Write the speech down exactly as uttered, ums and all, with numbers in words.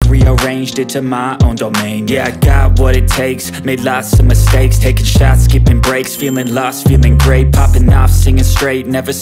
rearranged it to my own domain. Yeah, I got what it takes, made lots of mistakes, taking shots, skipping breaks, feeling lost, feeling great, popping off, singing straight, never